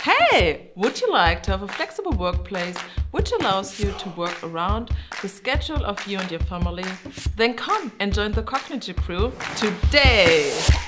Hey, would you like to have a flexible workplace which allows you to work around the schedule of you and your family? Then come and join the Cognitive crew today!